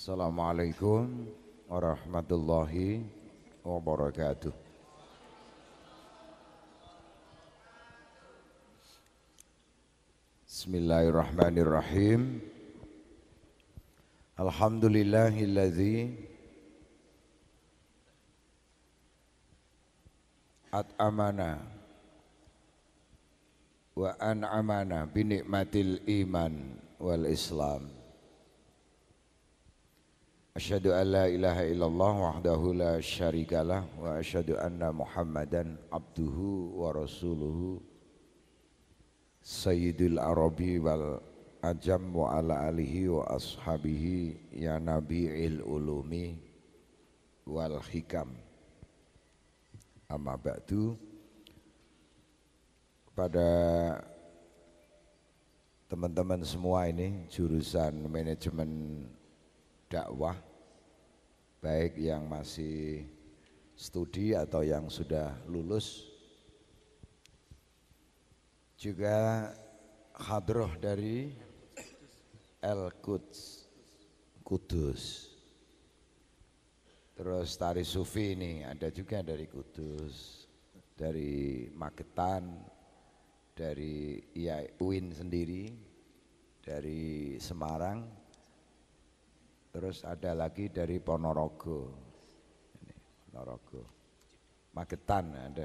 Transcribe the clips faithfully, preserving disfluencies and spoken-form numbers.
Assalamualaikum warahmatullahi wabarakatuh. Bismillahirrahmanirrahim. Alhamdulillahilladzi at'amana wa an'amana binikmatil iman wal islam. Asyhadu an la ilaha illallah wahdahu la syarikalah wa asyhadu anna Muhammadan abduhu wa rasuluhu sayyidul arabi wal ajam wa ala alihi wa ashabihi ya nabi'il ulumi wal hikam. Amma ba'du. Pada teman-teman semua ini jurusan manajemen dakwah, baik yang masih studi atau yang sudah lulus, juga hadroh dari Al-Quds Kudus. Terus tari sufi ini ada juga dari Kudus, dari Magetan, dari U I N sendiri, dari Semarang, terus ada lagi dari Ponorogo, ini, Ponorogo, Magetan ada,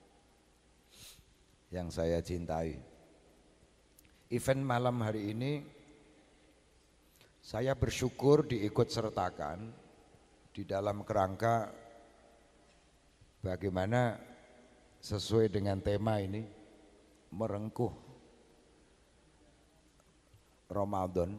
yang saya cintai. Event malam hari ini saya bersyukur diikut sertakan di dalam kerangka bagaimana sesuai dengan tema ini merengkuh Ramadan.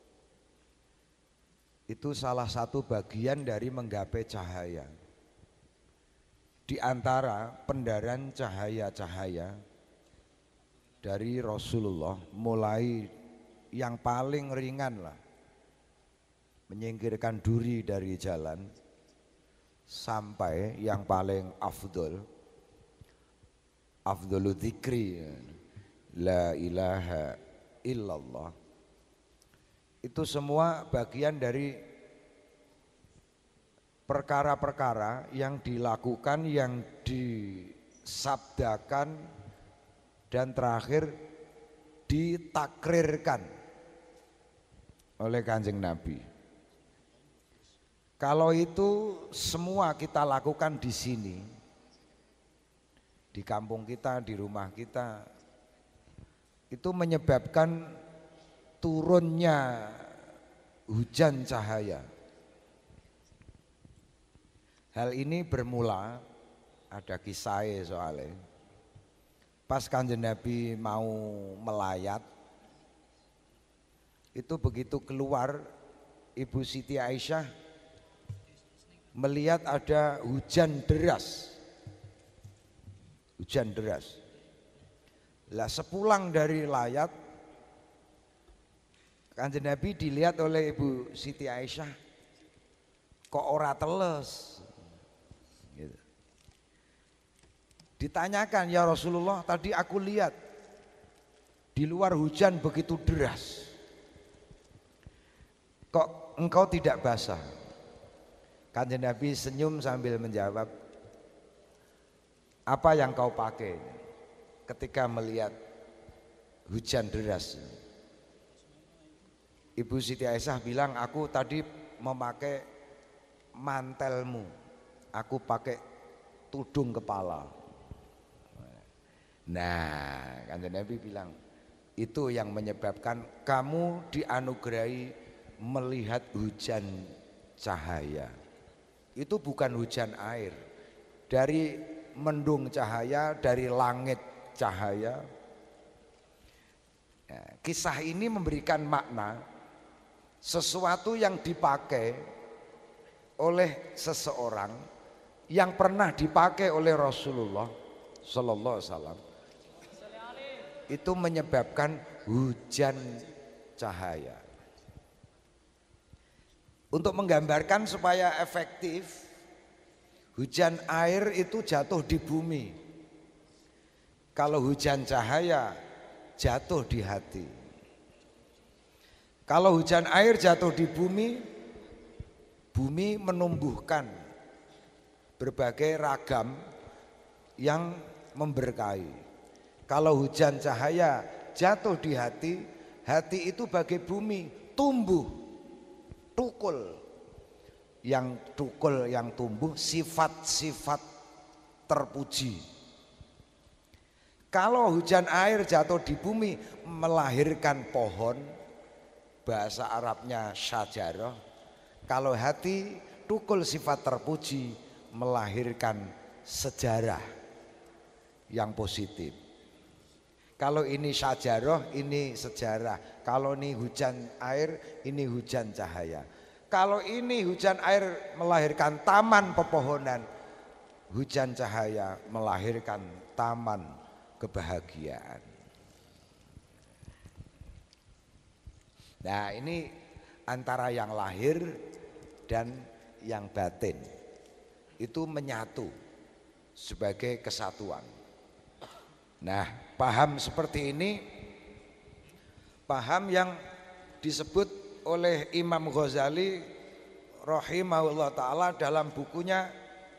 Itu salah satu bagian dari menggapai cahaya. Di antara pendaran cahaya-cahaya dari Rasulullah, mulai yang paling ringan lah, menyingkirkan duri dari jalan, sampai yang paling afdol, afdolu dzikri, la ilaha illallah. Itu semua bagian dari perkara-perkara yang dilakukan, yang disabdakan, dan terakhir ditakrirkan oleh Kanjeng Nabi. Kalau itu semua kita lakukan di sini, di kampung kita, di rumah kita, itu menyebabkan turunnya hujan cahaya. Hal ini bermula, ada kisahnya soalnya, pas Kanjeng Nabi mau melayat, itu begitu keluar, Ibu Siti Aisyah melihat ada hujan deras, hujan deras. Lah sepulang dari layat, Kanjeng Nabi dilihat oleh Ibu Siti Aisyah, kok ora teles gitu. Ditanyakan, ya Rasulullah, tadi aku lihat di luar hujan begitu deras, kok engkau tidak basah? Kanjeng Nabi senyum sambil menjawab, apa yang kau pakai ketika melihat hujan deras? Ibu Siti Aisyah bilang, aku tadi memakai mantelmu, aku pakai tudung kepala. Nah, Kanjeng Nabi bilang, itu yang menyebabkan kamu dianugerahi melihat hujan cahaya. Itu bukan hujan air, dari mendung cahaya, dari langit cahaya. Ya, kisah ini memberikan makna sesuatu yang dipakai oleh seseorang yang pernah dipakai oleh Rasulullah Sallallahu Alaihi Wasallam, itu menyebabkan hujan cahaya. Untuk menggambarkan supaya efektif, hujan air itu jatuh di bumi. Kalau hujan cahaya jatuh di hati. Kalau hujan air jatuh di bumi, bumi menumbuhkan berbagai ragam yang memberkahi. Kalau hujan cahaya jatuh di hati, hati itu bagai bumi, tumbuh, tukul. Yang tukul, yang tumbuh sifat-sifat terpuji. Kalau hujan air jatuh di bumi melahirkan pohon, bahasa Arabnya syajarah. Kalau hati tukul sifat terpuji melahirkan sejarah yang positif. Kalau ini syajarah, ini sejarah. Kalau ini hujan air, ini hujan cahaya. Kalau ini hujan air melahirkan taman pepohonan, hujan cahaya melahirkan taman kebahagiaan. Nah, ini antara yang lahir dan yang batin itu menyatu sebagai kesatuan. Nah, paham seperti ini, paham yang disebut oleh Imam Ghazali rahimahullah ta'ala dalam bukunya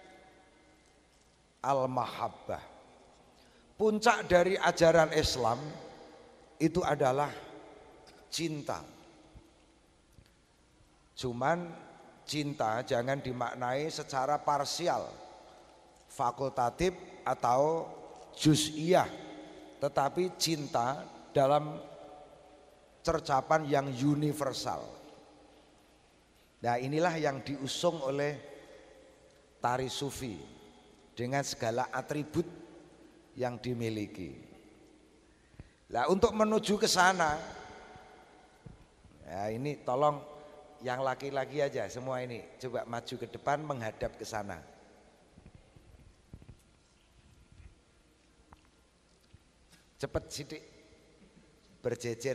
Al-Mahabbah. Puncak dari ajaran Islam itu adalah cinta. Cuman cinta jangan dimaknai secara parsial, fakultatif atau juz'iyah, tetapi cinta dalam cercapan yang universal. Nah, inilah yang diusung oleh tari sufi dengan segala atribut yang dimiliki. Nah, untuk menuju ke sana, ya ini tolong yang laki-laki aja semua ini coba maju ke depan menghadap ke sana. Cepet sidik, berjejer.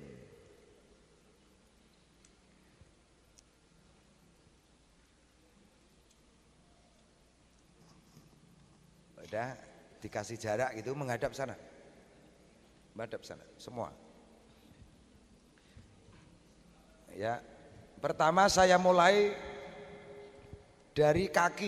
Udah dikasih jarak gitu menghadap sana. Menghadap sana semua. Ya. Pertama saya mulai dari kaki.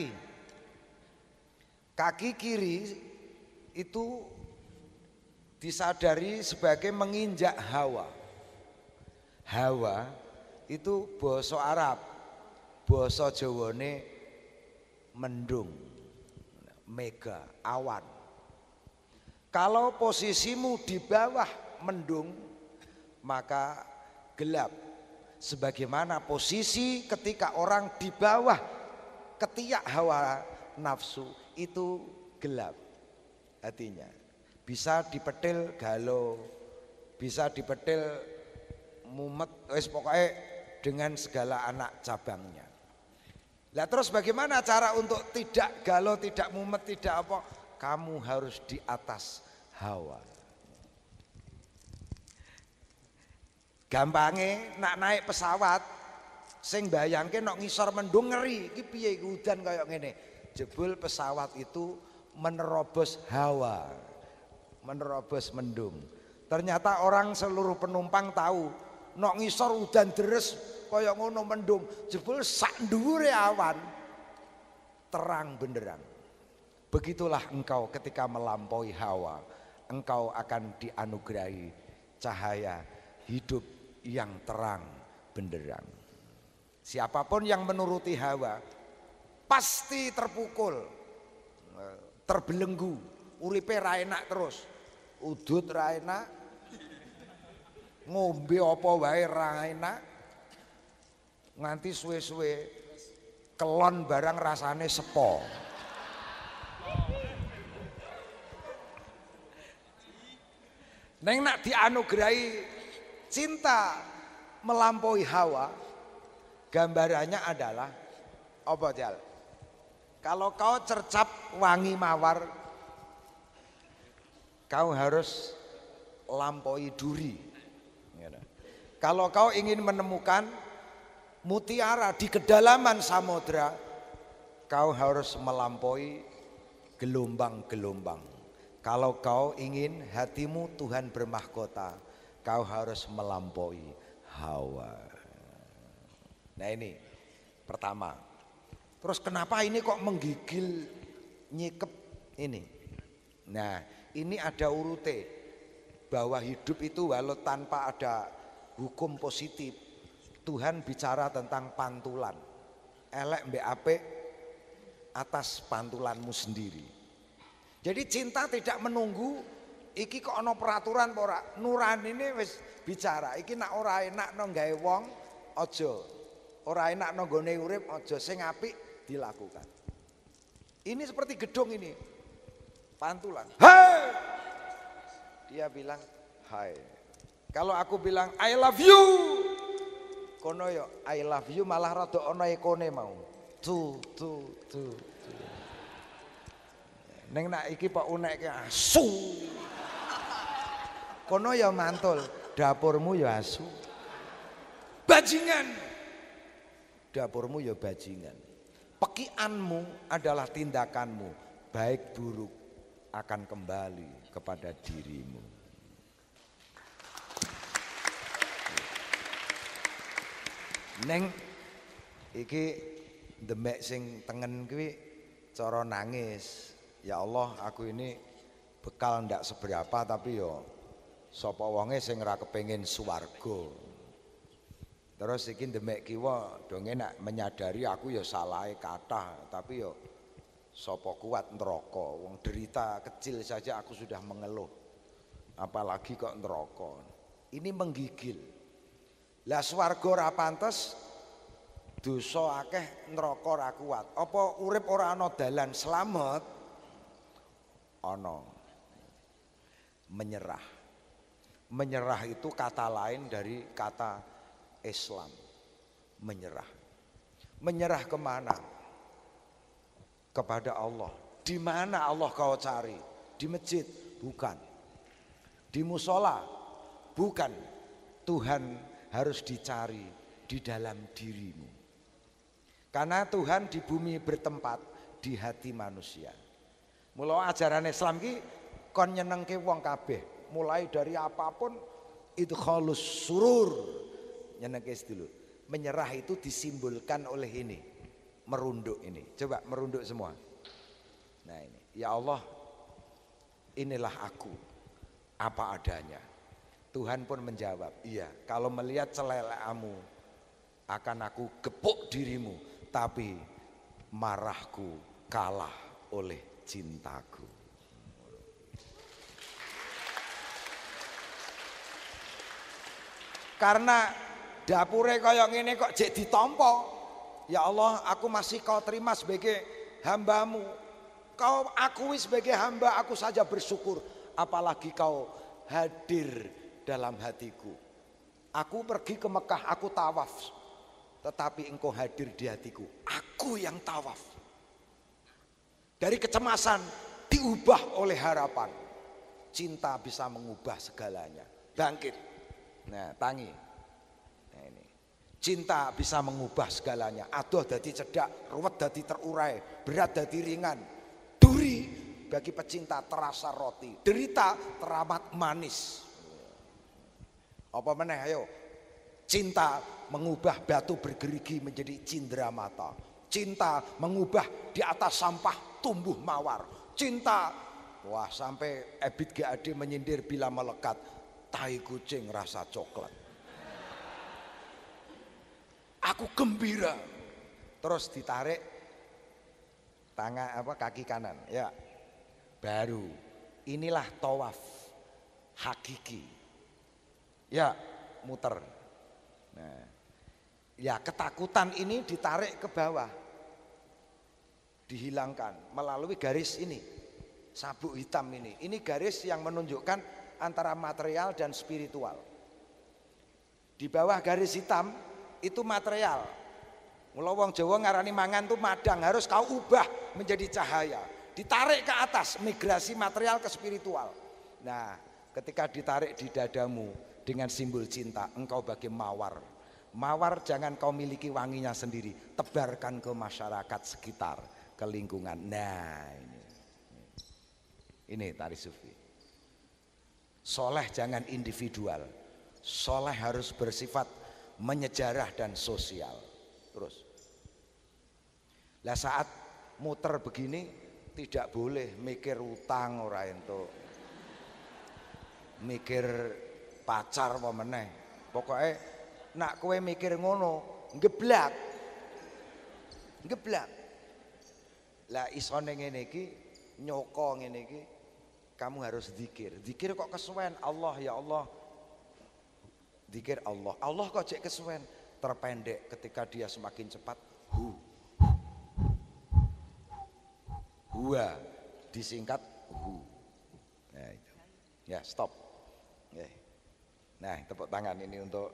Kaki kiri itu disadari sebagai menginjak hawa. Hawa itu basa Arab, basa Jawane mendung, mega, awan. Kalau posisimu di bawah mendung maka gelap. Sebagaimana posisi ketika orang di bawah ketiak hawa nafsu itu gelap hatinya. Bisa dipetil galau, bisa dipetil mumet, wis pokoknya dengan segala anak cabangnya. Lah terus bagaimana cara untuk tidak galau, tidak mumet, tidak apa? Kamu harus di atas hawa. Gampangnya nak naik pesawat sing bayangke nok ngisor mendung ngeri, iki piye udan kayak ngene. Jebul pesawat itu menerobos hawa, menerobos mendung. Ternyata orang seluruh penumpang tahu nok ngisor udan deres kaya ngono mendung. Jebul sak dhuwure awan terang benderang. Begitulah engkau ketika melampaui hawa, engkau akan dianugerahi cahaya hidup yang terang benderang. Siapapun yang menuruti hawa pasti terpukul, terbelenggu, uripe ra enak terus, udut ra enak, ngombe apa wae ra enak, nganti suwe-suwe kelon barang rasane sepo. Neng nak dianugerahi cinta melampaui hawa, gambarannya adalah apa Jal? Kalau kau cercap wangi mawar, kau harus lampaui duri. Kalau kau ingin menemukan mutiara di kedalaman samudra, kau harus melampaui gelombang-gelombang. Kalau kau ingin hatimu Tuhan bermahkota, kau harus melampaui hawa. Nah ini Pertama. Terus kenapa ini kok menggigil nyikep ini? Nah, ini ada urute bahwa hidup itu walau tanpa ada hukum positif, Tuhan bicara tentang pantulan. Elek mbek apik atas pantulanmu sendiri. Jadi cinta tidak menunggu iki kok ana peraturan apa ora. Nurani ini wis bicara, iki nak ora enak nang gawe wong aja. Ora enak nang gone urip aja, sing apik dilakukan. Ini seperti gedung ini. Pantulan. Hai! Dia bilang, "Hai." Kalau aku bilang I love you, kono yo I love you malah rada ana ekone mau. Tuh, tuh, tuh, tuh. Neng nak iki Pak unekke asu. Kono ya mantul, dapurmu ya asu. Bajingan. Dapurmu ya bajingan. Pekianmu adalah tindakanmu, baik buruk akan kembali kepada dirimu. Neng iki demek sing tengen kuwi cara nangis. Ya Allah, aku ini bekal ndak seberapa tapi yo sapa wonge sing ora kepengin swarga. Terus iki demek kiwa donge nak menyadari aku ya salahe kathah tapi yo sapa kuat neraka. Wong derita kecil saja aku sudah mengeluh. Apalagi kok neraka. Ini menggigil. Lah swarga ora pantes, dosa akeh, neraka ora kuat. Apa urip ora ana dalan slamet? Ana. Menyerah. Menyerah itu kata lain dari kata Islam. Menyerah. Menyerah kemana? Kepada Allah. Di mana Allah kau cari? Di masjid? Bukan. Di musola? Bukan. Tuhan harus dicari di dalam dirimu. Karena Tuhan di bumi bertempat di hati manusia. Mula ajaran Islam ki kon nyenengke wong kabeh, mulai dari apapun itu khalus surur. Nyenengke dulu. Menyerah itu disimbolkan oleh ini, merunduk ini. Coba merunduk semua. Nah ini, ya Allah, inilah aku apa adanya. Tuhan pun menjawab, iya, kalau melihat celelamu akan aku gepuk dirimu, tapi marahku kalah oleh cintaku. Karena dapure kaya ngene kok jek ditampa. Ya Allah, aku masih kau terima sebagai hambamu. Kau akui sebagai hamba, aku saja bersyukur. Apalagi kau hadir dalam hatiku. Aku pergi ke Mekah, aku tawaf. Tetapi engkau hadir di hatiku. Aku yang tawaf. Dari kecemasan diubah oleh harapan. Cinta bisa mengubah segalanya. Bangkit. Nah, tangi. Nah, ini. Cinta bisa mengubah segalanya. Adoh dadi cedak, ruwet dadi terurai, berat dadi ringan. Duri bagi pecinta terasa roti, derita teramat manis. Apa meneh ayo? Cinta mengubah batu bergerigi menjadi cindera mata. Cinta mengubah di atas sampah tumbuh mawar. Cinta, wah sampai Ebit G A D menyindir bila melekat, tai kucing rasa coklat. Aku gembira. Terus ditarik tangan apa kaki kanan, ya. Baru inilah tawaf hakiki. Ya, muter. Nah, ya ketakutan ini ditarik ke bawah, dihilangkan melalui garis ini, sabuk hitam ini. Ini garis yang menunjukkan antara material dan spiritual. Di bawah garis hitam itu material. Mula wong Jawa ngarani mangan tuh madang, harus kau ubah menjadi cahaya. Ditarik ke atas, migrasi material ke spiritual. Nah, ketika ditarik di dadamu dengan simbol cinta, engkau bagai mawar. Mawar jangan kau miliki wanginya sendiri, tebarkan ke masyarakat sekitar, ke lingkungan. Nah, ini. Ini tari sufi. Soleh jangan individual. Soleh harus bersifat menyejarah dan sosial. Terus Lah saat muter begini tidak boleh mikir utang ora entuk. Mikir pacar apa meneh. Pokoke nak kowe mikir ngono, ngeblak. Ngeblak. Lah isone ngene iki nyoko ngene iki kamu harus zikir. Zikir kok kesuwen Allah ya Allah. Zikir Allah. Allah kok cek kesuwen terpendek ketika dia semakin cepat hu. Hua disingkat hu. Nah itu. Ya, stop. Oke. Nah, tepuk tangan ini untuk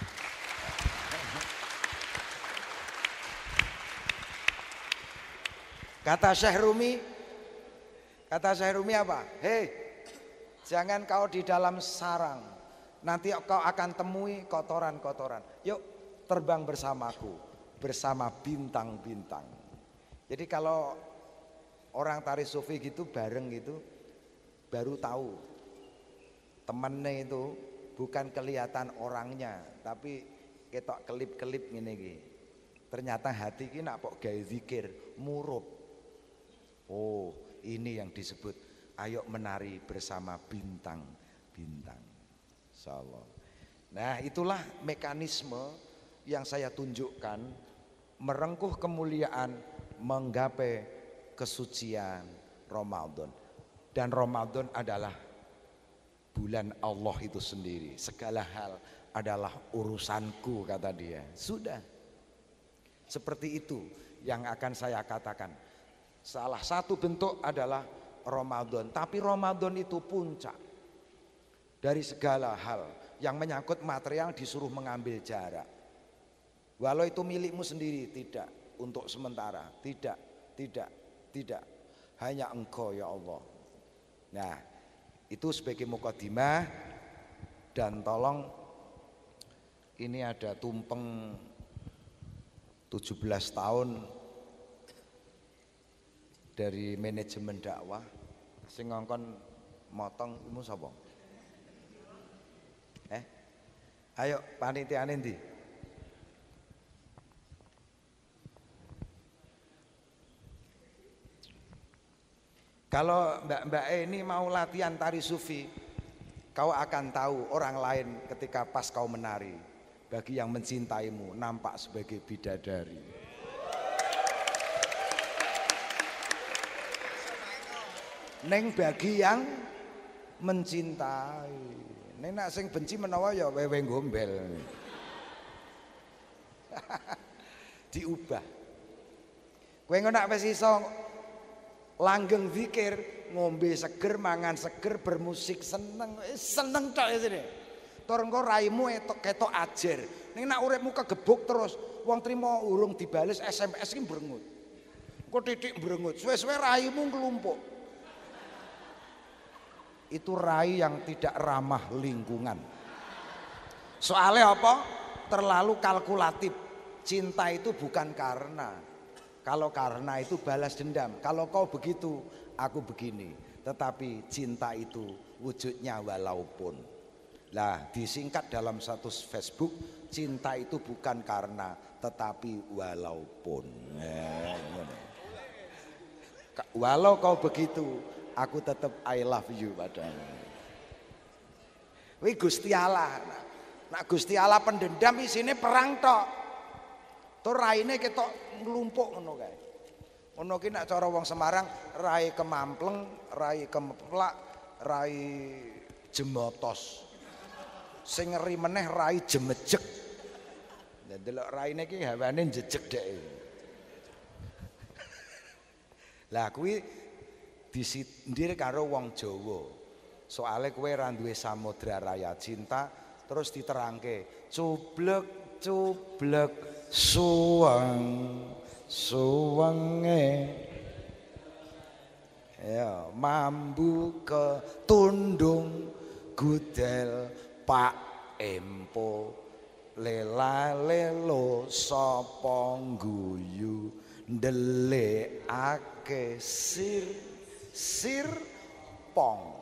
kata Syekh Rumi. Kata Syekh Rumi apa? Hei, jangan kau di dalam sarang. Nanti kau akan temui kotoran-kotoran. Yuk terbang bersamaku, bersama bintang-bintang. Jadi kalau orang tari sufi gitu bareng gitu, baru tahu temennya itu bukan kelihatan orangnya, tapi ketok kelip-kelip ngene iki. Ternyata hati iki nak pok gawe zikir, murup. Oh, ini yang disebut ayo menari bersama bintang-bintang. Insyaallah. Nah, itulah mekanisme yang saya tunjukkan merengkuh kemuliaan, menggapai kesucian Ramadan. Dan Ramadan adalah bulan Allah itu sendiri. Segala hal adalah urusanku kata dia. Sudah. Seperti itu yang akan saya katakan. Salah satu bentuk adalah Ramadan. Tapi Ramadan itu puncak dari segala hal yang menyangkut material disuruh mengambil jarak. Walau itu milikmu sendiri, tidak. Untuk sementara, tidak, tidak, tidak. Hanya engkau ya Allah. Nah, itu sebagai mukadimah. Dan tolong ini ada tumpeng tujuh belas tahun dari manajemen dakwah sing ngongkon motong imu sapa? Eh? Ayo panitiane ndi? Kalau mbak-mbak ini mau latihan tari sufi, kau akan tahu orang lain ketika pas kau menari. Bagi yang mencintaimu nampak sebagai bidadari. Neng bagi yang mencintai. Neng nak sing benci menawa ya wewe gombel. Diubah. Kowe engko nak wis iso langgeng zikir, ngombe seger, mangan seger, bermusik seneng, seneng tok isine. Tur engko raimu etok ketok ajer. Ning nak uripmu kegebuk terus, wong trimo urung dibales S M S ki mbrengut. Engko titik mbrengut, suwe-suwe raimu nglumpuk. Itu rai yang tidak ramah lingkungan. Soalnya apa? Terlalu kalkulatif. Cinta itu bukan karena. Kalau karena itu balas dendam. Kalau kau begitu, aku begini. Tetapi cinta itu wujudnya walaupun. Lah disingkat dalam satu Facebook, cinta itu bukan karena, tetapi walaupun. Walau kau begitu, aku tetap I love you padamu. Wih Gusti Allah. Nak Gusti Allah pendendam isine perang tok. Tur raine ketok nglumpuk ngono kae. Ngono ki nak cara wong Semarang rai kemampleng, rai kemeplak, rai jemotos. Sing ngeri meneh rai jemejek. Lah delok raine ki hawane jejeg dhek. Lah kuwi disindir karo wong Jawa. Soale kowe ra duwe samudra raya cinta, terus diterangke cublek cublek suweng suwenge ya mambu ke tundung gudel Pak Empo lela lelo sapa guyu ndelikake sir sir pong.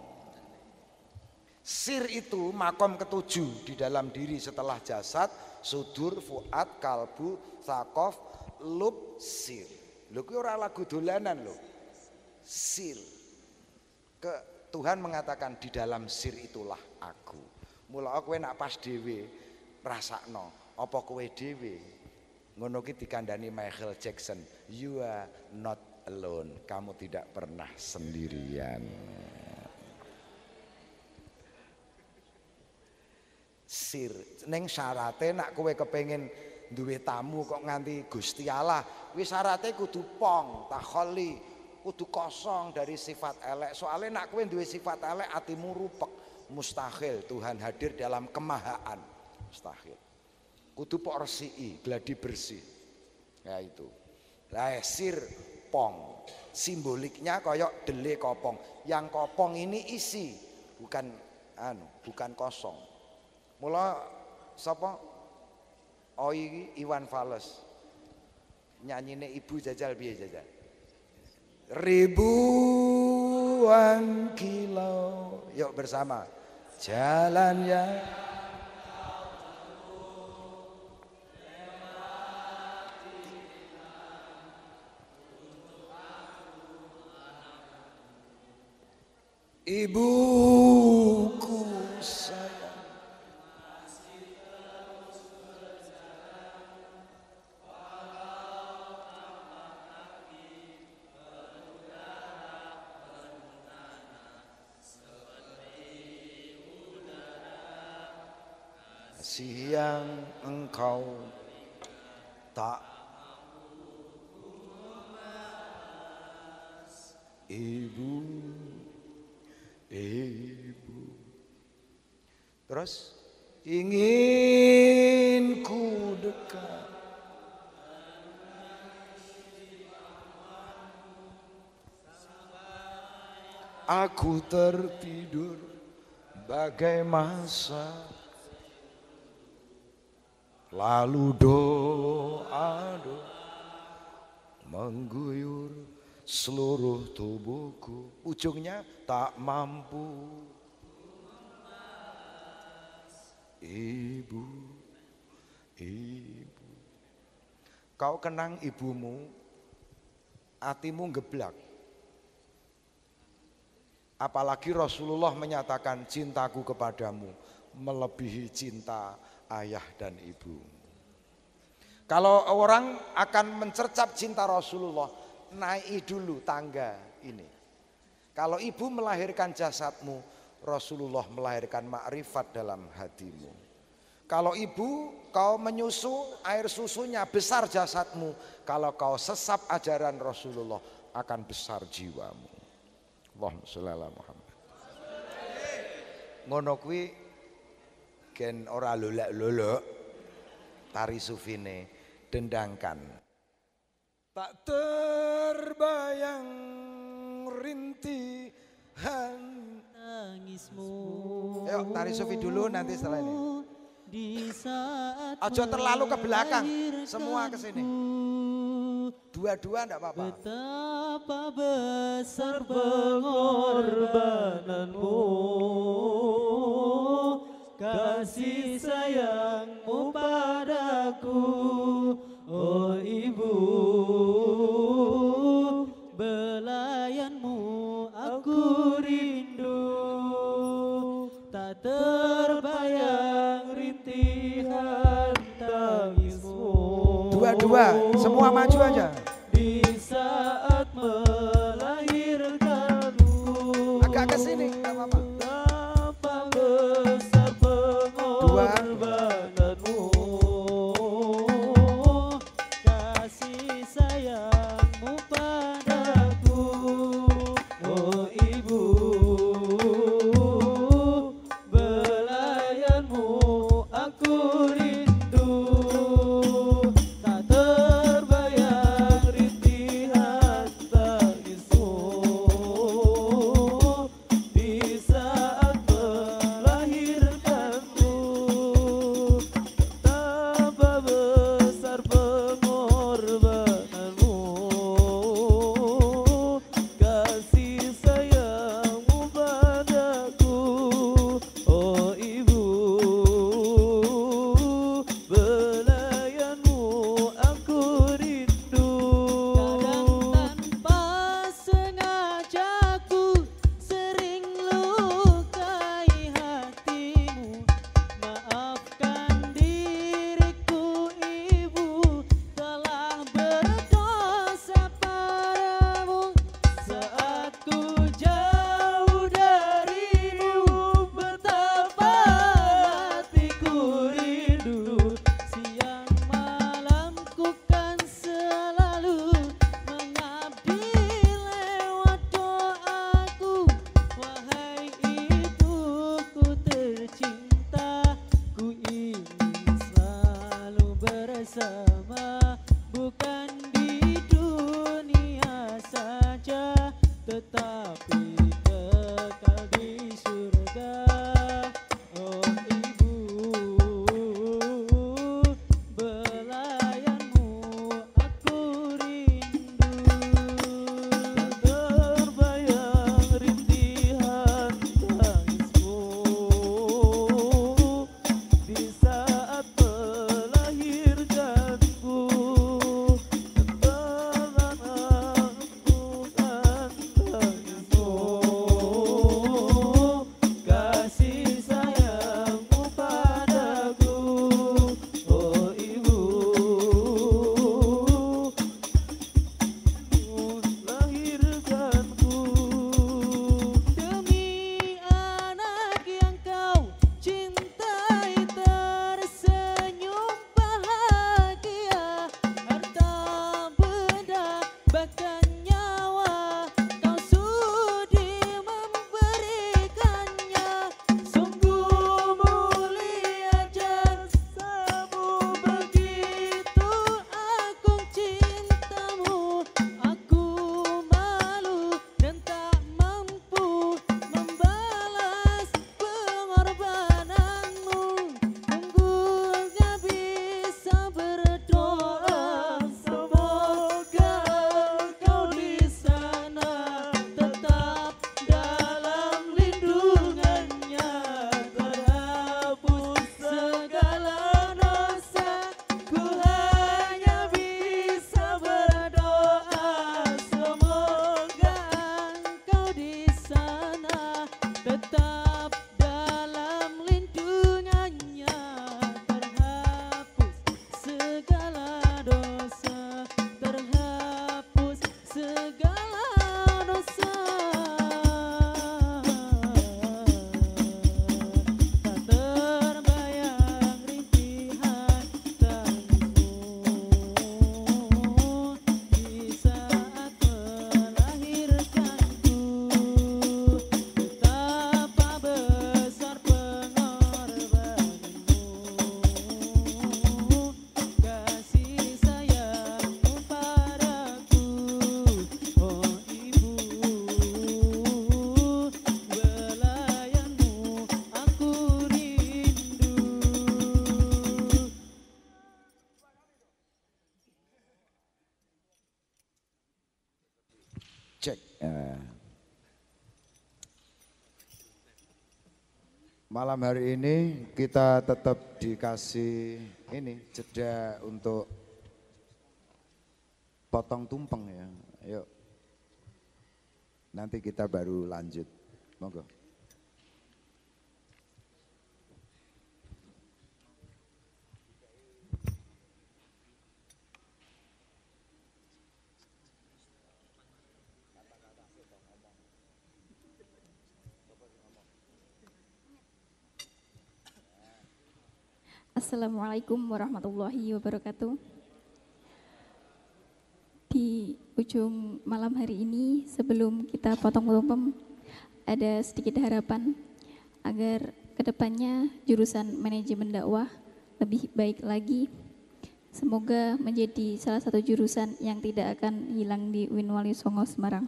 Sir itu makom ketujuh di dalam diri setelah jasad, sudur, fuad, kalbu, sakof, lub, sir. Lho kuwi ora lagu dolanan lho. Sir. Ke Tuhan mengatakan di dalam sir itulah aku. Mula kowe nak pas dhewe rasakno, apa kowe dhewe ngono ki dikandani Michael Jackson, you are not alone. Kamu tidak pernah sendirian. Sir, ning syarate nak kowe kepengin duwe tamu kok nganti Gusti Allah, kuwi syarate kudu pong, takholi, kudu kosong dari sifat elek. Soalnya nak kowe duwe sifat elek atimu rupek, mustahil Tuhan hadir dalam kemahaan. Mustahil. Kudu porsii, gladi bersih. Ya itu. Lah sir pong. Simboliknya koyok dele kopong. Yang kopong ini isi, bukan anu, bukan kosong. Mula sapa? Oi Iwan Fals nyanyine Ibu Jajal piye Jajal? Ribuan kilo, yuk bersama jalan ya. Ibuku sayang. Siang engkau tak ibu, ibu. Terus ingin ku dekat, aku tertidur bagai masa. Lalu doa doa mengguyur seluruh tubuhku. Ujungnya tak mampu. Ibu, ibu. Kau kenang ibumu, hatimu geblak. Apalagi Rasulullah menyatakan cintaku kepadamu melebihi cinta ayah dan ibu. Kalau orang akan mencercap cinta Rasulullah, naik dulu tangga ini. Kalau ibu melahirkan jasadmu, Rasulullah melahirkan makrifat dalam hatimu. Kalau ibu kau menyusu, air susunya besar jasadmu. Kalau kau sesap ajaran Rasulullah, akan besar jiwamu. Allahumma sholli ala Muhammad. Ngono kuwi gen ora lolak-lolok tari sufine dendangkan. Tak terbayang rintihan tangismu. Yuk tari sufi dulu nanti setelah ini. Di saat Ojo terlalu ke belakang, semua ke sini. Dua-dua enggak apa-apa. Betapa besar pengorbananmu, kasih sayangmu padaku, oh ibu. Belayanmu aku rindu, tak terbayang rintihan tangismu. Dua-dua, semua maju aja. Di saat melahirkanmu. Agak ke sini, enggak apa-apa. Betapa besar pengorbananmu, kasih sayangmu padaku, oh ibu. Belayanmu aku rindu, tak terbayang bersama, bukan di dunia saja, tetapi kekal di surga. Oh ibu, belayanmu aku rindu. Terbayang rintihan tangismu di saat melahirkanku. Telan aku kan tangismu, kasih sayangmu padaku. Oh ibu, melahirkanku. Demi anak yang kau cintai, tersenyum bahagia, harta benda bahkan nyawa kau sudi memberikannya. Sungguh mulia jasamu, begitu agung cintamu. Aku malu dan tak mampu membalas pengorbananmu. Sungguhnya bisa berdoa, semoga kau di sana tetap dalam lindungannya, terhapus segala dosa. Ku hanya bisa berdoa, semoga engkau di sana tetap dalam lindungannya, terhapus segala dosa, terhapus segala dosa. Tak terbayang rintihan tangismu di saat melahirkanku. Betapa besar pengorbananmu, kasih sayangmu padaku. Oh ibu, belayanmu aku rindu. Cek. Eh. Malam hari ini kita tetap dikasih ini jeda untuk potong tumpeng ya. Yuk. Nanti kita baru lanjut. Monggo. Assalamualaikum warahmatullahi wabarakatuh. Di ujung malam hari ini, sebelum kita potong tumpeng, ada sedikit harapan agar kedepannya jurusan manajemen dakwah lebih baik lagi. Semoga menjadi salah satu jurusan yang tidak akan hilang di U I N Wali Songo Semarang.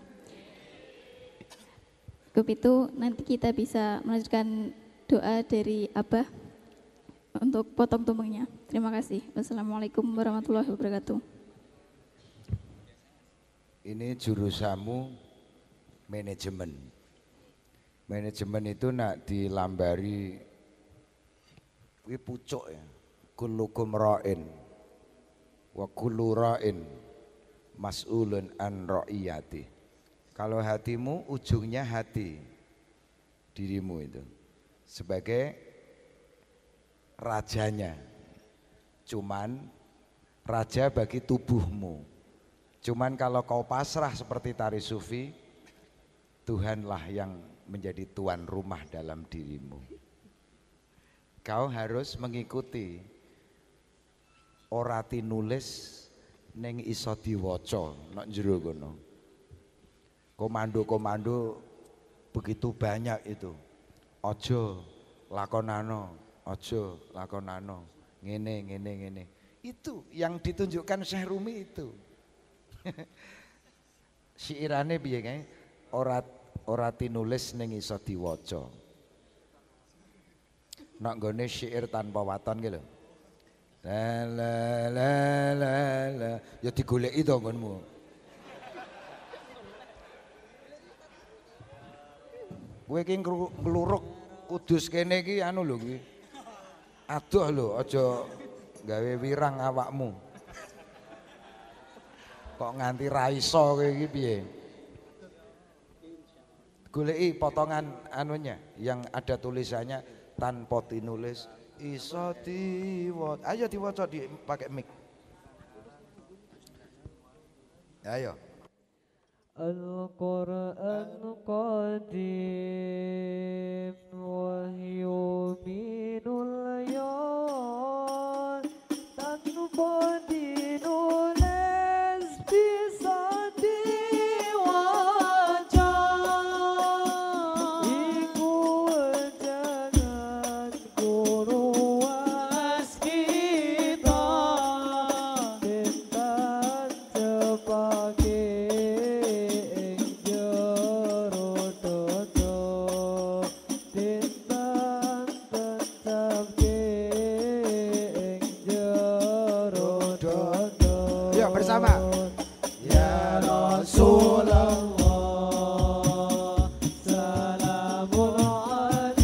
Cukup itu, nanti kita bisa melanjutkan doa dari Abah untuk potong tumpengnya. Terima kasih. Wassalamualaikum warahmatullahi wabarakatuh. Ini jurusamu manajemen. Manajemen itu nak dilambari kuwi pucuk ya. Kullukum ra'in wa kullu ra'in mas'ulun an ra'iyati. Kalau hatimu ujungnya hati dirimu itu sebagai rajanya, cuman raja bagi tubuhmu. Cuman kalau kau pasrah seperti tari sufi, Tuhanlah yang menjadi tuan rumah dalam dirimu. Kau harus mengikuti ora tinulis ning iso diwaca nek njero kono. Komando-komando begitu banyak itu. Ojo lakonano, ojo lakonano, ngene ngene ngene. Itu yang ditunjukkan Syekh Rumi itu. Syairane piye kae? Ora ora tinulis ning iso diwaca. Nak nggone syair tanpa waton ki lho. La la la la la ya digoleki to nggonmu. Kowe ki ngluruk Kudus kene iki anu lho kuwi. Adoh lho, aja gawe wirang awakmu. Kok nganti ra iso kowe iki piye? Goleki potongan anunya yang ada tulisannya tanpa tinulis iso diwaca. Ayo diwaca di pakai mic. Ayo. Al-Quran qadim wahyu minul yon tanpa dinulis bisa diwaca. Iku jangan guru was kita bintang cepake bersama ya Rasulullah salamun alaik.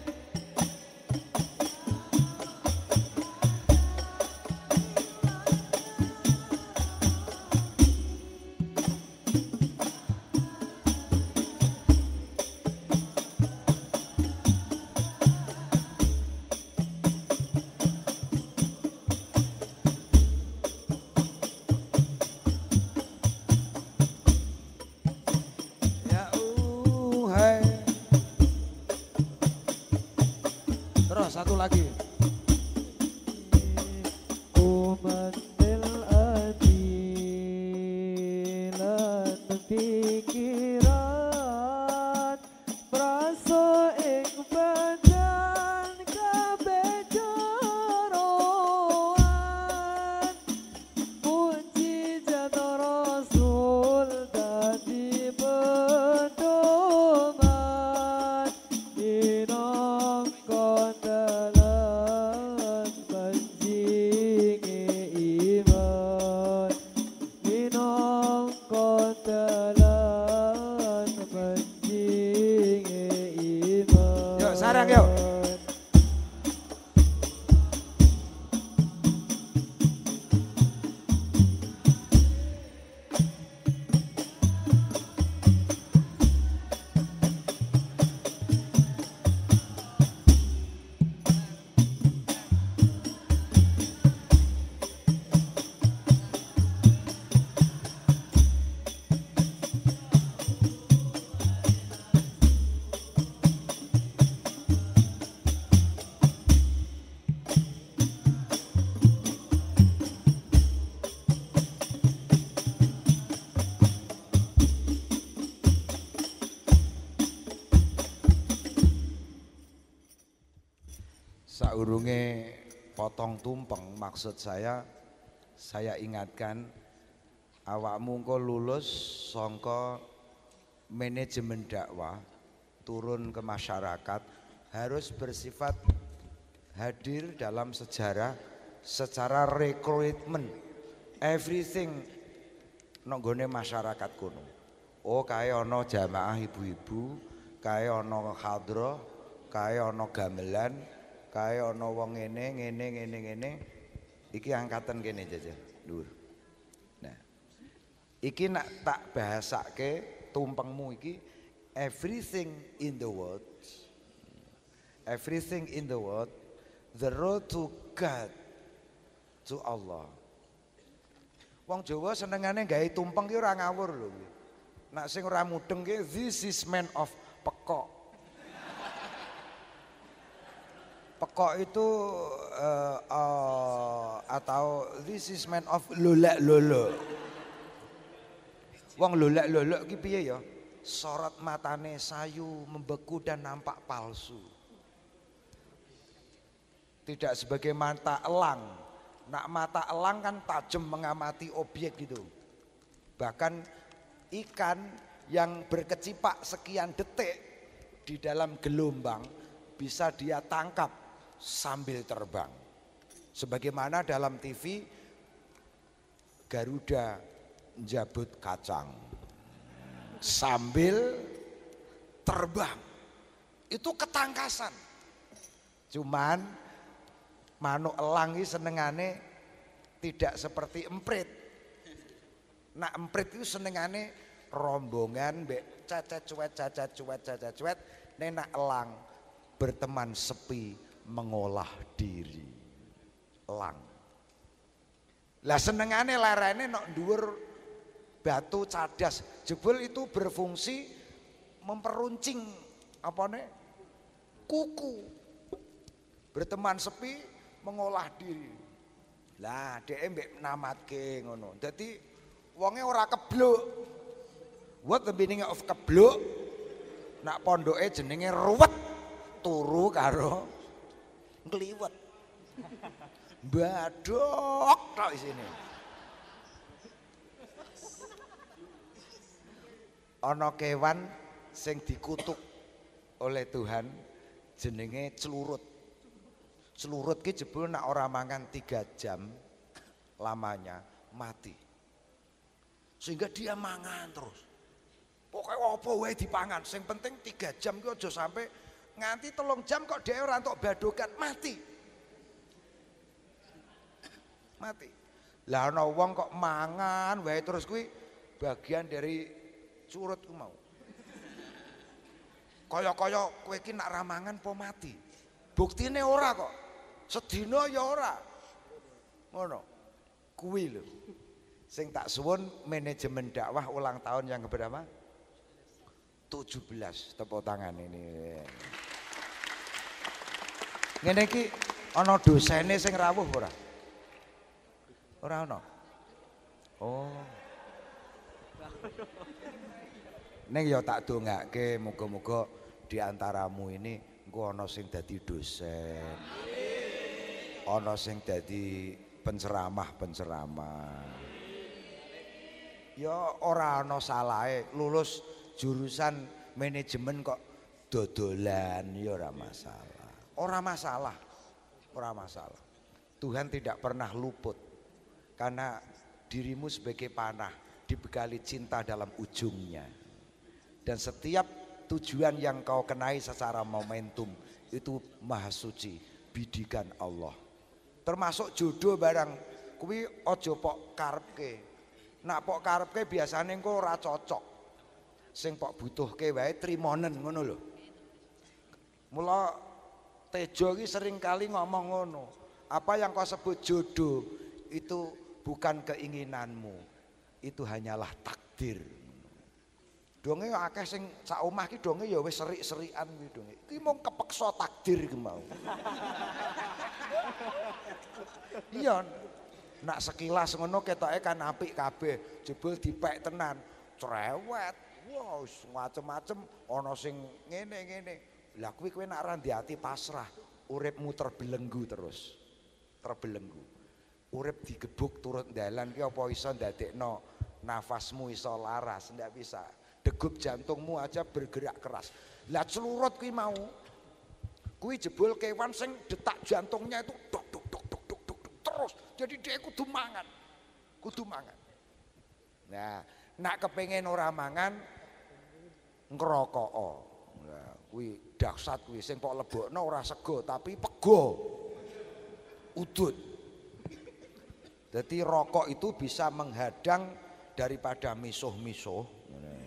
ya uhai. Terus satu lagi. Umatil adilan pikiran praso ing badan kabeh mujizat Rasul dadi pedoman minangka dalan banjinge iman minangka dalan banjinge iman. Yuk sarang yuk. Saurunge potong tumpeng, maksud saya saya ingatkan awakmu engko lulus sangka manajemen dakwah turun ke masyarakat harus bersifat hadir dalam sejarah secara rekrutmen everything nang gone masyarakat kuno. Oh kae ana jamaah ibu-ibu, kae ana hadroh, kae ana gamelan, kae ana wong ngene ngene ngene ngene. Iki angkatan kene jajal, dhuwur. Nah. Iki nak tak bahasake tumpengmu iki everything in the world. Everything in the world, the road to God, to Allah. Wong Jawa senengane gawe tumpeng ki ora ngawur lho. Nak sing ora mudeng ki this is man of pekok. Pekok itu uh, uh, atau this is man of lolak lolo. Wong lolak lolo ki piye ya? Sorot matane sayu, membeku dan nampak palsu. Tidak sebagai mata elang, Nak mata elang kan tajam mengamati objek gitu. Bahkan ikan yang berkecipak sekian detik di dalam gelombang bisa dia tangkap sambil terbang. Sebagaimana dalam T V Garuda jabut kacang sambil terbang. Itu ketangkasan. Cuman manuk elang ini senengane tidak seperti emprit. Nah emprit itu senengane rombongan mbek cacat cuet cacat cuet cacat cuet. Nenak elang berteman sepi mengolah diri. Elang. Lah senengane lerene nok dhuwur batu cadas. Jebul itu berfungsi memperuncing apa nih? Kuku. Berteman sepi mengolah diri. Lah dhek mbek namatke ngono. Dadi wonge ora kebluk. What the meaning of kebluk? Nak pondoke jenenge ruwet. Turu karo ngliwet. Badok tok isine. Ana kewan sing dikutuk oleh Tuhan jenenge celurut. Celurut ki jebul nak ora mangan tiga jam lamanya mati. Sehingga dia mangan terus. Pokoknya apa wae dipangan, sing penting tiga jam ki aja sampai nganti telung jam kok dia ora entuk badokan mati. Mati. Lah ana wong kok mangan wae terus kuwi bagian dari curut ku mau. Kaya-kaya kowe iki nak ramangan po mati. Buktine ora kok. Sedina ya ora. Ngono. Kuwi lho. Sing tak suwun manajemen dakwah ulang tahun yang keberapa? tujuh belas. Tepuk tangan ini. Ngene iki ana dosene sing rawuh ora? Ora ana. Oh. Ning ya tak dongake muga-muga di antaramu ini engko ana sing dadi dosen. Ana sing dadi penceramah-penceramah. Ya ora ana salahe lulus jurusan manajemen kok dodolan ya ora masalah. Ora masalah. Ora masalah. Tuhan tidak pernah luput karena dirimu sebagai panah dibekali cinta dalam ujungnya. Dan setiap tujuan yang kau kenai secara momentum itu maha suci, bidikan Allah. Termasuk jodoh barang kuwi aja pok karepke. Nak pok karepke biasane engko ora cocok. Sing pok butuhke wae trimonen ngono lho. Mula Tejo iki sering kali ngomong ngono. Apa yang kau sebut jodoh itu bukan keinginanmu. Itu hanyalah takdir. Donge akeh sing sak omah ki donge ya wis serik-serikan kuwi donge. Iki mung kepeksa takdir iki mau. Iya. Nak sekilas ngono ketoke kan apik kabeh. Jebul dipek tenan, cerewet. Wah, wow, macem-macem ana sing ngene-ngene. Lah kuwi kowe nak ra ati pasrah, uripmu terbelenggu terus. Terbelenggu. Urip digebuk turut dalan ki apa iso ndadekno nafasmu iso laras, ndak bisa. Degup jantungmu aja bergerak keras. Lah celurut kuwi mau. Kuwi jebul kewan sing detak jantungnya itu dok dok dok dok dok dok terus. Jadi dia kudu mangan. Kudu mangan. Nah, nak kepengen ora mangan ngrokok. Nah, kuwi dahsyat kuwi sing kok lebokno ora sego tapi pego. Udut. Jadi rokok itu bisa menghadang daripada misuh-misuh.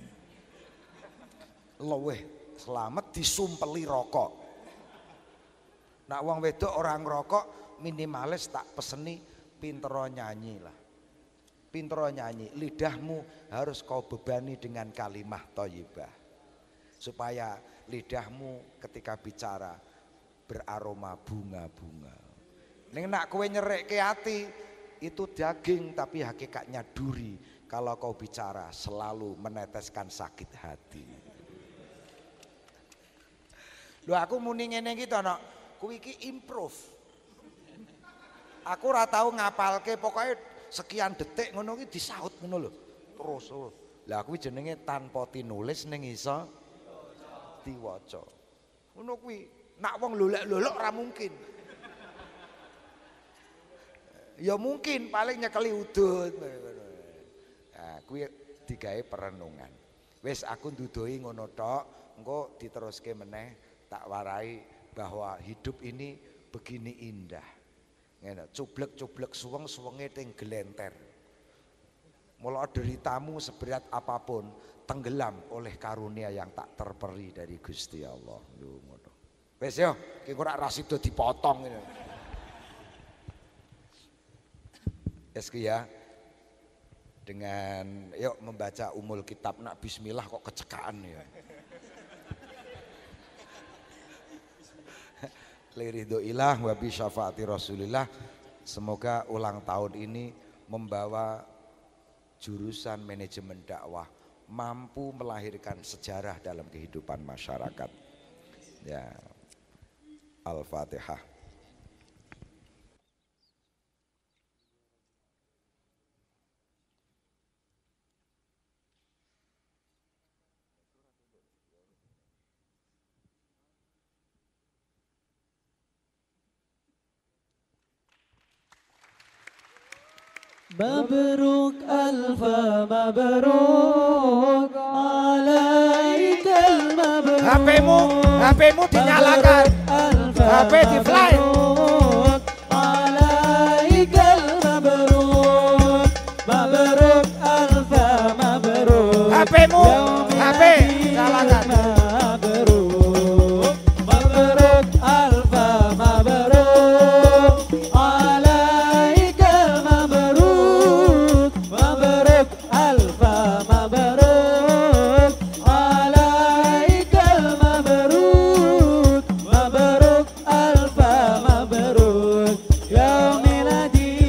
Luweh selamat disumpeli rokok. Nak wong wedok orang ngerokok minimalis tak peseni pintero nyanyi lah. Pintero nyanyi, lidahmu harus kau bebani dengan kalimah thayyibah. Supaya lidahmu ketika bicara beraroma bunga-bunga. Ning nak kowe nyerekke ati itu daging tapi hakikatnya duri. Kalau kau bicara selalu meneteskan sakit hati. Lho aku muni ngene iki to, Nok. Kuwi iki improve. Aku ora tau ngapalke, pokoknya sekian detik ngono ki disaut ngono lho. Terus. Oh. Lah kuwi jenenge tanpa tinulis ning iso diwaca. Ngono kuwi. Nak wong lolek-lolok ora mungkin. Ya mungkin paling nyekeli udut. Nah, kuwi digawe perenungan. Wis aku nduduhi ngono tok, engko diteruske meneh tak warai bahwa hidup ini begini indah. Ngene, cublek-cublek suweng-suwenge ting glenter. Mula deritamu seberat apapun tenggelam oleh karunia yang tak terperi dari Gusti Allah. Lho ngono. Wis yo, ki ora rasido dipotong ngene. Wis ya. Dengan yuk membaca umul kitab nak bismillah kok kecekaan ya. Liridho ilah wa bi syafaati Rasulillah. Semoga ulang tahun ini membawa jurusan manajemen dakwah mampu melahirkan sejarah dalam kehidupan masyarakat. Ya. Al-Fatihah. مبروك ألف مبروك عليك المبروك H P-mu, H P-mu dinyalakan. H P di flight. عليك المبروك مبروك ألف مبروك H P-mu, H P nyalakan. مبروك مبروك ألف مبروك عليك المبروك مبروك ألف مبروك عليك المبروك مبروك ألف مبروك يا ميلادي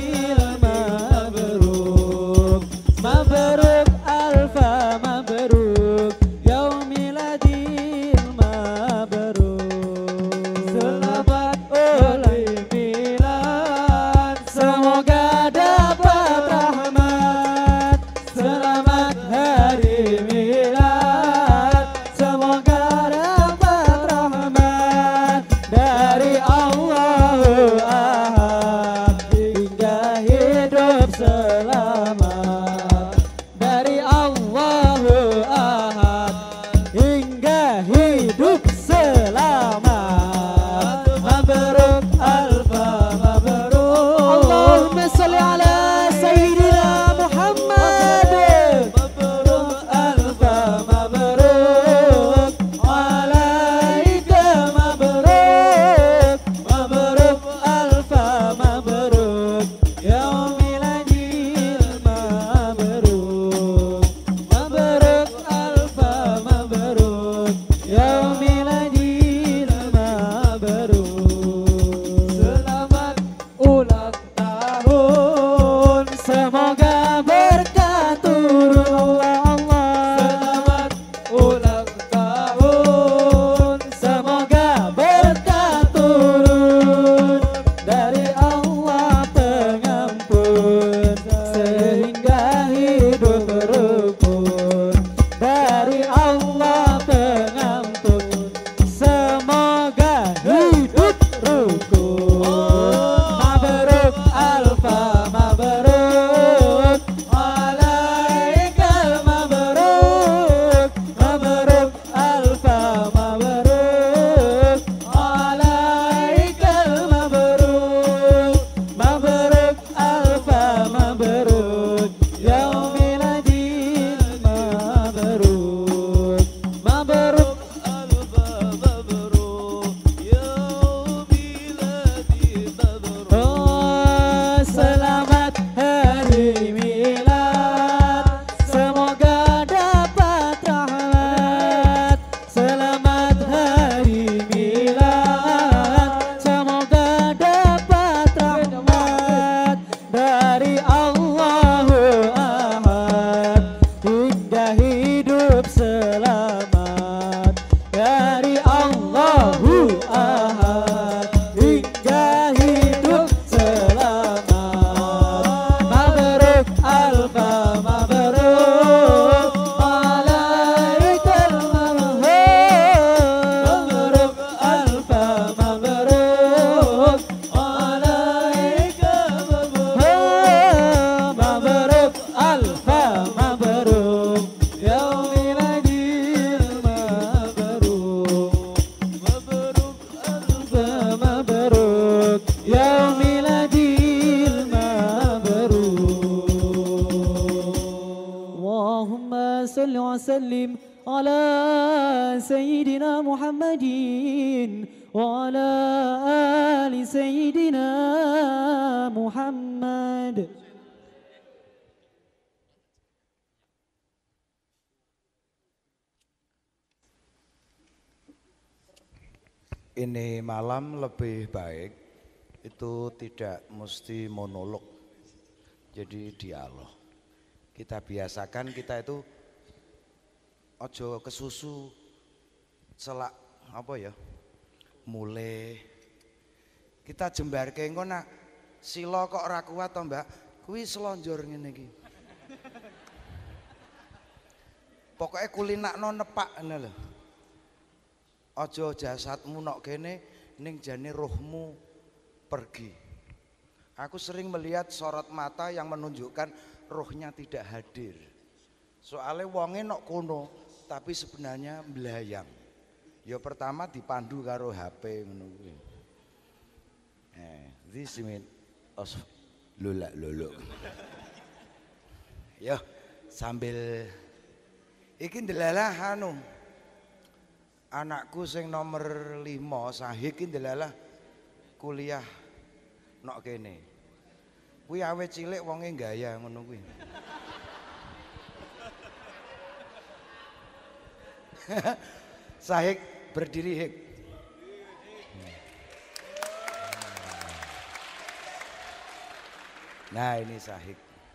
المبروك مبروك ألف مبروك يا ميلادي المبروك Selamat ulang milad, semoga dapat rahmat. Selamat hari milad, semoga dapat rahmat dari Allah Ahad hingga hidup selamat. Dari Allah Ahad hingga hidup selamat. مبروك ألف مبروك اللهم صل على سيدنا محمد مبروك ألف مبروك عليك مبروك مبروك ألف مبروك يوم ميلادي المبروك مبروك ألف مبروك يوم ميلادي المبروك Selamat ulang tahun, semoga berkah turun Allah. Selamat ulang tahun, semoga berkah turun dari Allah pengampun sehingga hidup rukun. Dari Allah pengampun semoga hidup rukun. Mabruk alfa mabruk وسلم على سيدنا محمد وعلى آل سيدنا محمد. Ini malam lebih baik itu tidak mesti monolog, jadi dialog. Kita biasakan kita itu ojo kesusu selak apa ya, mulai kita jembarke engko nak sila kok ora kuat to Mbak, kuwi selonjor ngene iki. Pokoke kulinakno nepak ngene lho. Aja jasadmu nok kene ning jane rohmu pergi. Aku sering melihat sorot mata yang menunjukkan rohnya tidak hadir. Soalnya wonge nok kono tapi sebenarnya belayang. Ya pertama dipandu karo H P ngono kuwi. Eh, this mean os lulak luluk. Ya sambil iki ndelalah anu anakku sing nomor lima Sahik iki ndelalah kuliah nok kene. Kuwi awet cilik wonge gaya ngono kuwi. Sahik berdiri Hik. Nah ini Sahik.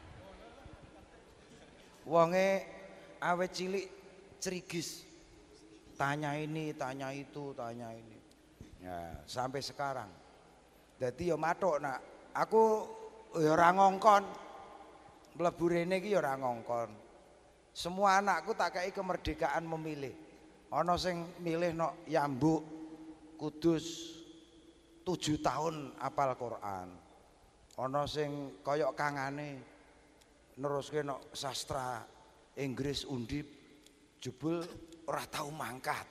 Wonge awet cilik cerigis. Tanya ini, tanya itu, tanya ini. Ya, sampai sekarang. Jadi ya matuk nak. Aku ya ora ngongkon. Mlebu rene iki ya ora ngongkon. Semua anakku tak kei kemerdekaan memilih. Ana sing milih nok Yambuk Kudus tujuh tahun apal Quran. Ana sing koyok kangane neruske nok sastra Inggris Undip jebul ora tahu mangkat.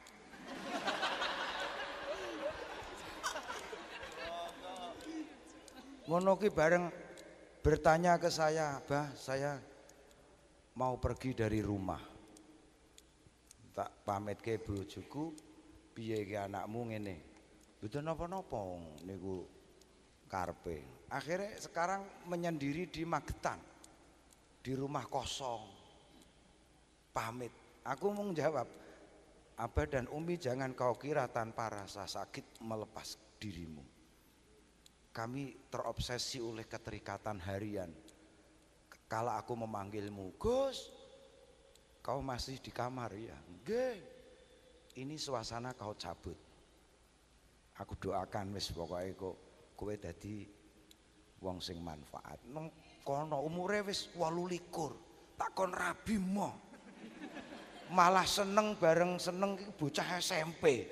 Ngono ki bareng bertanya ke saya, "Bah, saya mau pergi dari rumah." Tak pamit ke bojoku, "Piye ki anakmu ngene?" "Mboten napa-napa niku karepe." Akhirnya sekarang menyendiri di Magetan. Di rumah kosong. Pamit. Aku mau jawab, "Abah dan Umi jangan kau kira tanpa rasa sakit melepas dirimu. Kami terobsesi oleh keterikatan harian. Kala aku memanggilmu, 'Gus, kau masih di kamar ya?' 'Nggih. Ini suasana kau cabut.' Aku doakan wis pokoke kok kowe dadi wong sing manfaat. Nang kono umure wis wolu likur. Takon rabi mo. Malah seneng bareng seneng iki bocah S M P.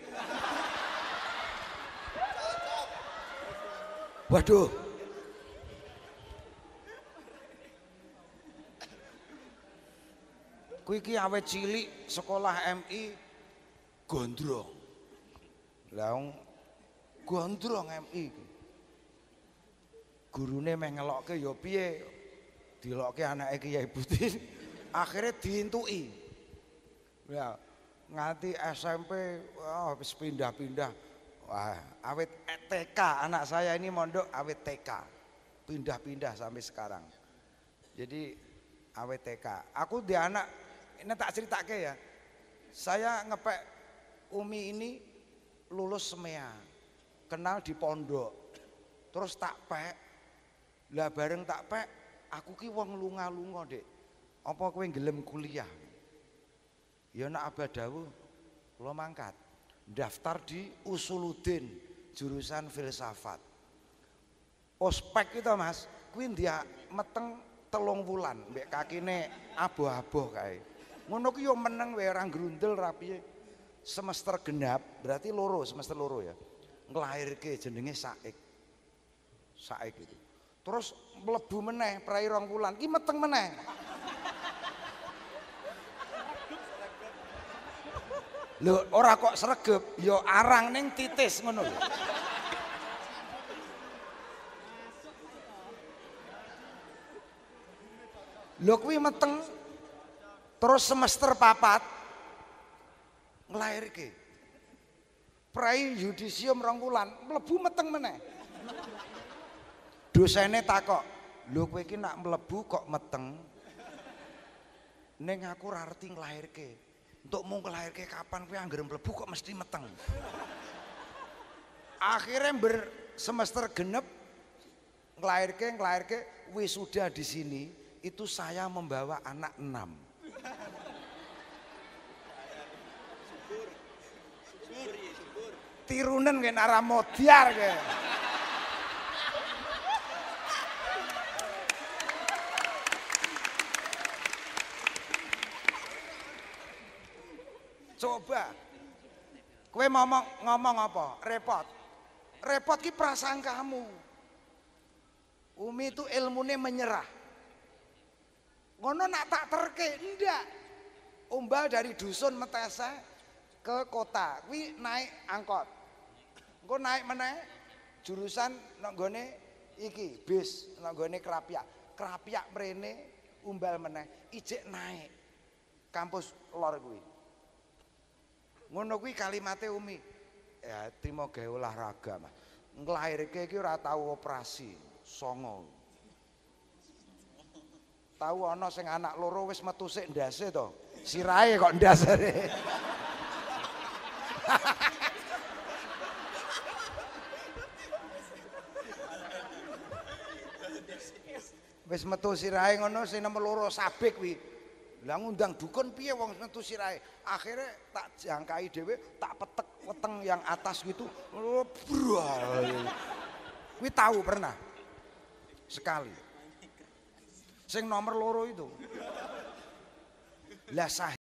Waduh. Kuwi iki awet cilik sekolah M I gondrong. Lah wong gondrong M I iki. Gurune meh ngelokke ya piye? Dilokke anake Kiai Budin. Akhirnya diintuki. Ya, nganti S M P oh, habis pindah-pindah. Wah, awet T K anak saya ini mondok awet T K. Pindah-pindah sampai sekarang. Jadi awet T K. Aku di anak ini tak ceritake ya. Saya ngepek Umi ini lulus semea. Kenal di pondok. Terus tak pek. Lah bareng tak pek, aku ki wong lunga-lunga, Dek. Apa kowe gelem kuliah? Ya nak Abah dawuh, kula mangkat. Daftar di Usuluddin, jurusan filsafat. Ospek itu Mas, kuwi dia meteng telung wulan, mbek kakine aboh-aboh kae. Ngono ki yo meneng wae ora grundel rapiye. Semester genap, berarti loro, semester loro ya. Nglahirke jenenge Saik. Saik itu. Terus mlebu meneh prai rong wulan, ki meteng meneh. Lho ora kok sregep, ya arang ning titis ngono lho. Lho kuwi meteng Terus semester papat nglairke. Prai yudisium rong wulan mlebu meteng meneh. Dosene takok, "Lho kowe iki nak mlebu kok meteng? Ning aku ora arti nglairke. Entuk mung nglairke kapan kowe anggere mlebu kok mesti meteng." Akhirnya ber semester genep nglairke nglairke wisuda di sini itu saya membawa anak enam. Tirunen kayak nara modiar kayak. Coba, kowe ngomong ngomong apa? Repot, repot ki perasaan kamu. Umi itu ilmunya menyerah. Ngono nak tak terke, ndak. Umbal dari dusun Metesa ke kota, kuwi naik angkot. Engko naik meneh jurusan nang gone iki bis nang gone Krapyak. Krapyak mrene umbal meneh ijek naik kampus lor kuwi. Ngono kuwi kalimate Umi. Ya timo gawe olahraga, Mas. Nglairke iki ora tau operasi, songo. Tahu ana sing anak loro wis metu sik ndase to. Sirahe kok ndasane. Wis metu sirahe ngono sing nomor loro sabik kuwi. Lah ngundang dukun piye wong metu sirahe. Akhirnya tak jangkai dhewe, tak petek weteng yang atas gitu. Kuwi tahu pernah. Sekali. Sing nomor loro itu. Lah